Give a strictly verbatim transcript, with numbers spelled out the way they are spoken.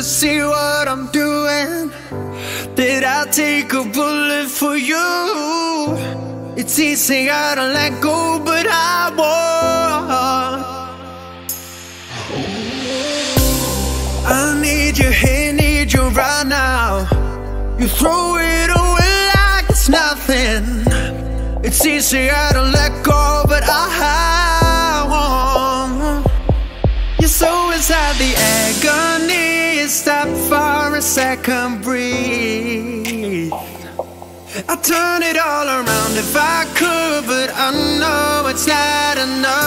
see what I'm doing? Did I take a bullet for you? It's easy, I don't let go, but I won't. I need you here, need you right now. You throw it away like it's nothing. It's easy, I don't let go, but I won't. You're so inside the agony. Stop for a second, breathe. I'd turn it all around if I could, but I know it's not enough.